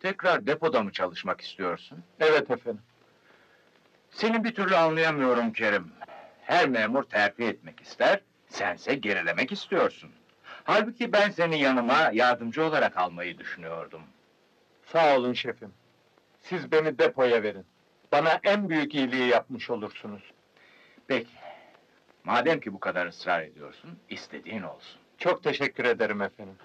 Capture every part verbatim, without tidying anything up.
Tekrar depoda mı çalışmak istiyorsun? Evet efendim. Seni bir türlü anlayamıyorum Kerim. Her memur terfi etmek ister, sense gerilemek istiyorsun. Halbuki ben seni yanıma yardımcı olarak almayı düşünüyordum. Sağ olun şefim. Siz beni depoya verin. Bana en büyük iyiliği yapmış olursunuz. Peki, madem ki bu kadar ısrar ediyorsun, istediğin olsun. Çok teşekkür ederim efendim.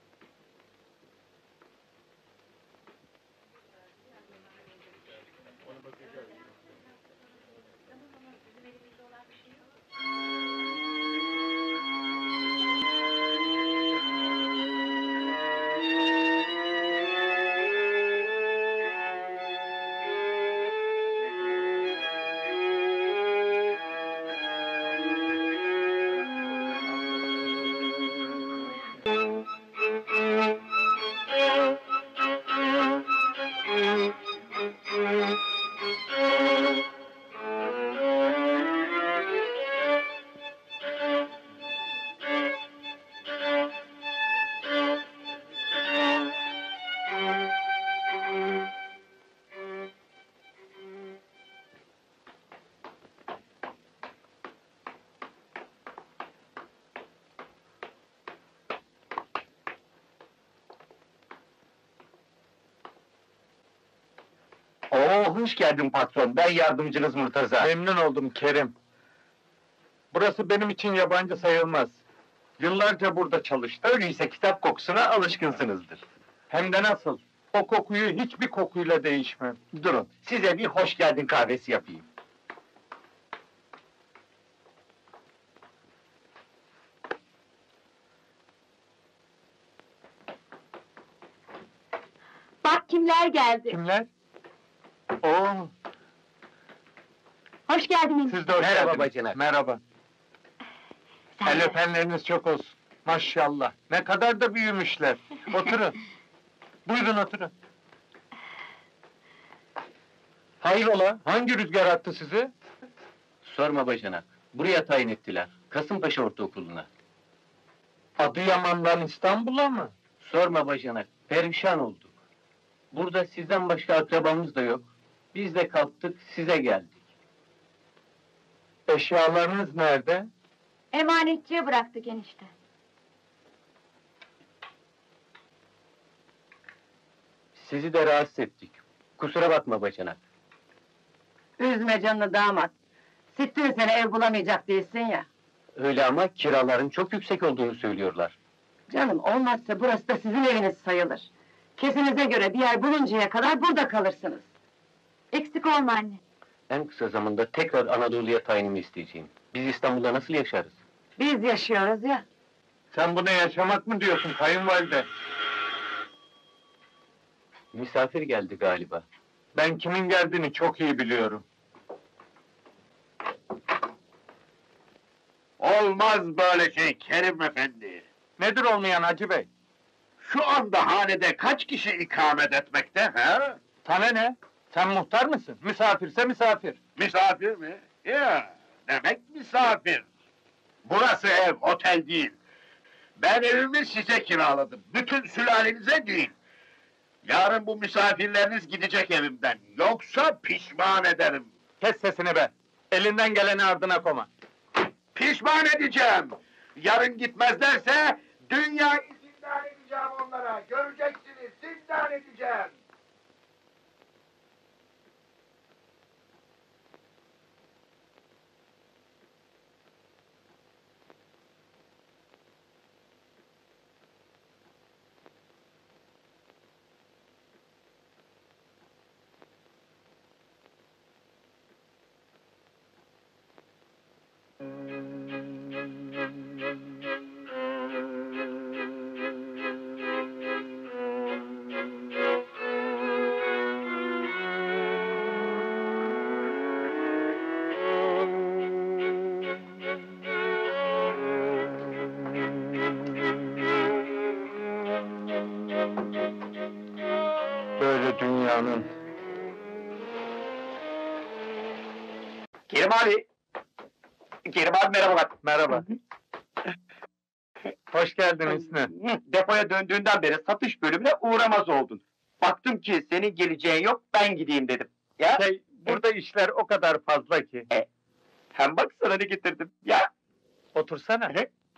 Oo, hoş geldin patron, ben yardımcınız Murtaza. Memnun oldum Kerim. Burası benim için yabancı sayılmaz. Yıllarca burada çalıştım. Öyleyse kitap kokusuna alışkınsınızdır. Hem de nasıl? O kokuyu hiçbir kokuyla değişmem. Durun, size bir hoş geldin kahvesi yapayım. Bak kimler geldi. Kimler? Oo, Hoş geldiniz. siz de hoş Merhaba geldiniz. bacanak. Merhaba. Sen El de. öpenleriniz çok olsun. Maşallah. Ne kadar da büyümüşler. Oturun. Buyurun oturun. Hayrola? Hangi rüzgar attı sizi? Sorma bacanak. Buraya tayin ettiler. Kasımpaşa Ortaokulu'na. Adıyaman'dan İstanbul'a mı? Sorma bacanak. Perişan olduk. Burada sizden başka akrabamız da yok. Biz de kalktık, size geldik. Eşyalarınız nerede? Emanetçiye bıraktık enişte. Sizi de rahatsız ettik. Kusura bakma bacanak. Üzme canını damat. Sittin sene ev bulamayacak değilsin ya. Öyle ama kiraların çok yüksek olduğunu söylüyorlar. Canım olmazsa burası da sizin eviniz sayılır. Kesinize göre bir yer buluncaya kadar burada kalırsınız. Eksik olma anne. En kısa zamanda tekrar Anadolu'ya tayinimi isteyeceğim. Biz İstanbul'da nasıl yaşarız? Biz yaşıyoruz ya. Sen buna yaşamak mı diyorsun kayınvalide? Misafir geldi galiba. Ben kimin geldiğini çok iyi biliyorum. Olmaz böyle şey Kerim efendi. Nedir olmayan Hacı Bey? Şu anda hanede kaç kişi ikamet etmekte he? Sana ne? Sen muhtar mısın? Misafirse misafir. Misafir mi? Ya, demek misafir. Burası ev, otel değil. Ben evimi size kiraladım, bütün sülalenize değil. Yarın bu misafirleriniz gidecek evimden, yoksa pişman ederim. Kes sesini be! Elinden geleni ardına koma. Pişman edeceğim! Yarın gitmezlerse, dünyayı zindan edeceğim onlara, göreceksiniz, zindan edeceğim! Böyle dünyanın... Kerim abi! Kerim abi merhaba. Merhaba. Hoş geldin Hüsnü. Depoya döndüğünden beri satış bölümüne uğramaz oldun. Baktım ki senin geleceğin yok, ben gideyim dedim. Ya, Şey, burada işler o kadar fazla ki. hem bak sana ne getirdim. Ya, Otursana.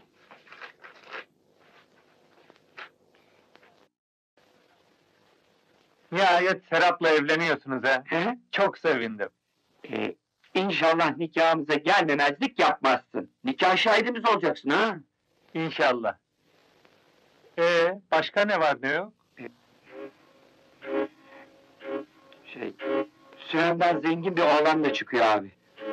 Nihayet Serap'la evleniyorsunuz ha. Hı? Çok sevindim. e, inşallah nikahımıza gelmemezlik yapmazsın. Nikah şahidimiz olacaksın ha. İnşallah. Ee, başka ne var ne yok? Şey, Sürem'den zengin bir oğlan da çıkıyor abi.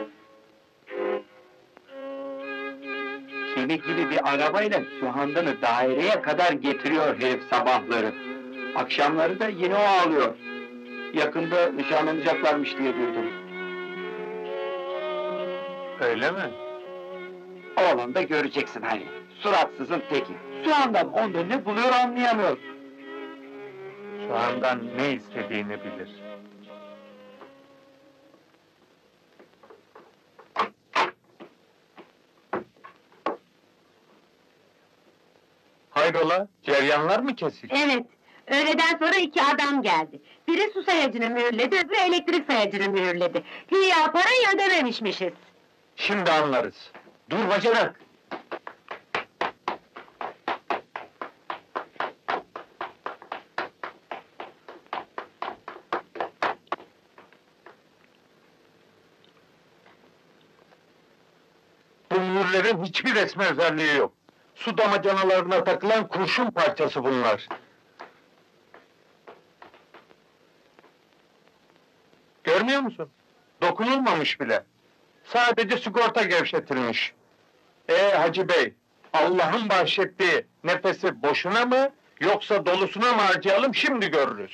Seni gibi bir arabayla Sühandan'ı daireye kadar getiriyor herif sabahları. Akşamları da yine o ağlıyor. Yakında nişanlanacaklarmış diye duydum. Öyle mi? Oğlan da göreceksin hani. Suratsızın teki. Sühandan onda ne buluyor anlayamıyor. Şu andan ne istediğini bilir. Hayrola, ceryanlar mı kesik? Evet, öğleden sonra iki adam geldi. Biri su sayacını mühürledi, öbürü elektrik sayacını mühürledi. Güya parayı ödememişmişiz. Şimdi anlarız. Dur bacanak. Bu mühürlerin hiçbir resmi özelliği yok. Su damacanalarına takılan kurşun parçası bunlar. Görmüyor musun? Dokunulmamış bile. Sadece sigorta gevşetilmiş. Ee Hacı Bey, Allah'ın bahşettiği nefesi boşuna mı, yoksa dolusuna mı harcayalım şimdi görürüz.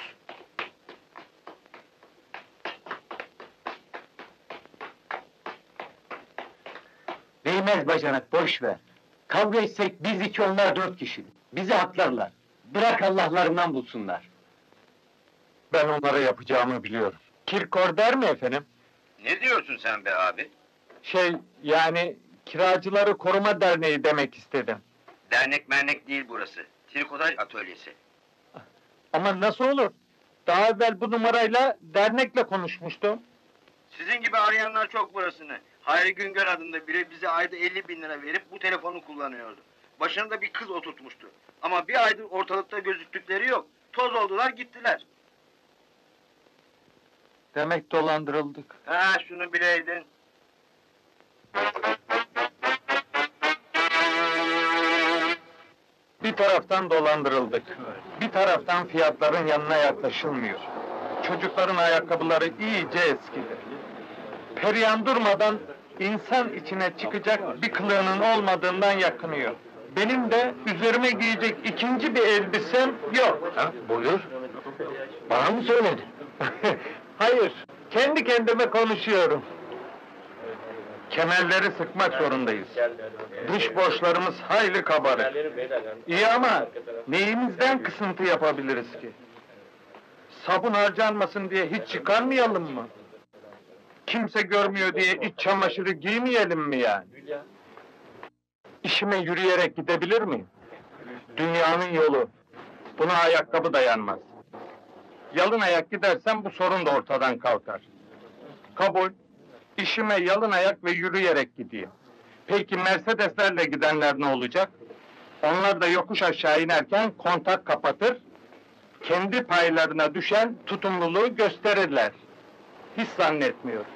Değmez bacanak, boş ver. Kavga etsek biz iki, onlar dört kişi. Bizi haklarlar. Bırak Allah'larından bulsunlar. Ben onlara yapacağımı biliyorum. Kirkor der mi efendim? Ne diyorsun sen be abi? Şey, yani Kiracıları Koruma Derneği demek istedim. Dernek mernek değil burası. Trikotaj atölyesi. Ama nasıl olur? Daha evvel bu numarayla dernekle konuşmuştum. Sizin gibi arayanlar çok burasını. Hayri Güngör adında biri bize ayda elli bin lira verip bu telefonu kullanıyordu. Başında bir kız oturtmuştu. Ama bir aydır ortalıkta gözüktükleri yok. Toz oldular gittiler. Demek dolandırıldık. Ha şunu bileydin. Bir taraftan dolandırıldık. Bir taraftan fiyatların yanına yaklaşılmıyor. Çocukların ayakkabıları iyice eskidi. Perihan durmadan insan içine çıkacak bir kılığının olmadığından yakınıyor. Benim de üzerime giyecek ikinci bir elbisem yok. Ha, buyur. Bana mı söyledin? Hayır, kendi kendime konuşuyorum. Kemerleri sıkmak zorundayız. Dış borçlarımız hayli kabarık. İyi ama neyimizden kısıntı yapabiliriz ki? Sabun harcanmasın diye hiç çıkarmayalım mı? Kimse görmüyor diye iç çamaşırı giymeyelim mi yani? İşime yürüyerek gidebilir miyim? Dünyanın yolu. Buna ayakkabı dayanmaz. Yalın ayak gidersem bu sorun da ortadan kalkar. Kabul. İşime yalın ayak ve yürüyerek gideyim. Peki Mercedeslerle gidenler ne olacak? Onlar da yokuş aşağı inerken kontak kapatır, kendi paylarına düşen tutumluluğu gösterirler. Hiç zannetmiyorum.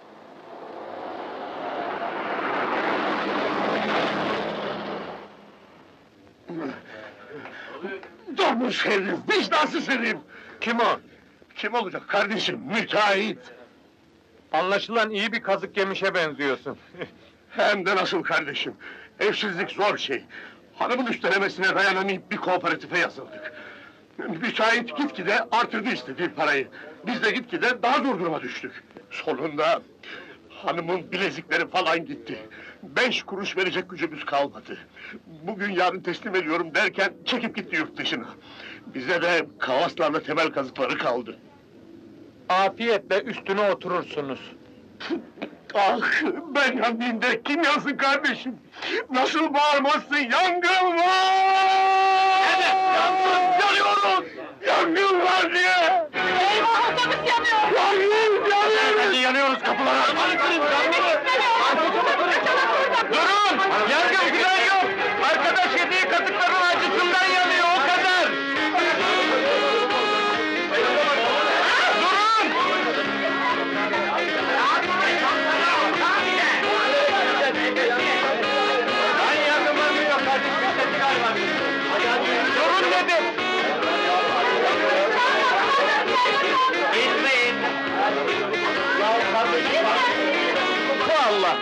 Domuz herif, vicdansız herif! Kim o? Kim olacak kardeşim? Müteahhit! Anlaşılan iyi bir kazık yemişe benziyorsun. Hem de nasıl kardeşim? Evsizlik zor şey. Hanımın üstelemesine dayanamayıp bir kooperatife yazıldık. Müteahhit gitgide artırdı istediği parayı. Biz de gitgide daha zor duruma düştük. Sonunda hanımın bilezikleri falan gitti. Beş kuruş verecek gücümüz kalmadı. Bugün yarın teslim ediyorum derken çekip gitti yurt dışına. Bize de kavaslarla temel kazıkları kaldı. Afiyetle üstüne oturursunuz. Ah, ben yandığımda kim yansın kardeşim? Nasıl bağırmazsın? Yangın var! Evet, yangın, yanıyoruz! Yangın var diye Kapat kapıları! Durun! Yangın falan yok! Arkadaş yediği katıkların acısından yanıyor, o kadar! Durun! Lan yangın var mı yok kardeşim? Durun dedim! Gitmeyin! Ya kardeşim! Bu Allah!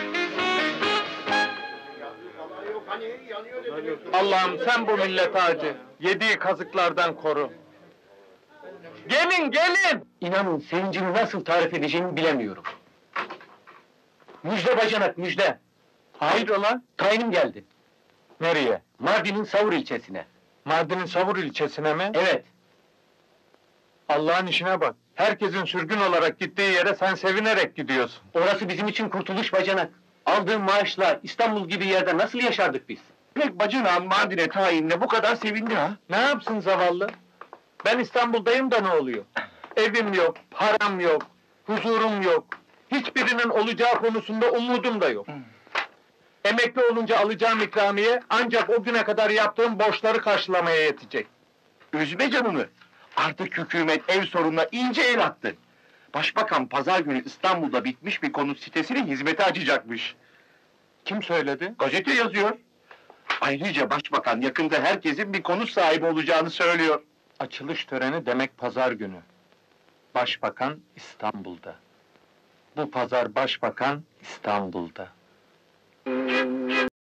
Allah'ım sen bu millete acı. Yediği kazıklardan koru. Gelin gelin! İnanın sevincimi nasıl tarif edeceğimi bilemiyorum. Müjde bacanak, müjde! Hayrola? Tayin'im geldi. Nereye? Mardin'in Savur ilçesine. Mardin'in Savur ilçesine mi? Evet, Allah'ın işine bak. Herkesin sürgün olarak gittiği yere sen sevinerek gidiyorsun. orası bizim için kurtuluş bacanak. Aldığım maaşla İstanbul gibi yerde nasıl yaşardık biz? Pek bacınağın Mardin'e tayinle bu kadar sevindi ha? Ne yapsın zavallı? Ben İstanbul'dayım da ne oluyor? Evim yok, param yok, huzurum yok. Hiçbirinin olacağı konusunda umudum da yok. Emekli olunca alacağım ikramiye ancak o güne kadar yaptığım borçları karşılamaya yetecek. Üzme canını. Artık hükümet ev sorununa iyice el attı. Başbakan pazar günü İstanbul'da bitmiş bir konut sitesini hizmete açacakmış. Kim söyledi? Gazete yazıyor. Ayrıca başbakan yakında herkesin bir konut sahibi olacağını söylüyor. Açılış töreni demek pazar günü. Başbakan İstanbul'da. Bu pazar başbakan İstanbul'da.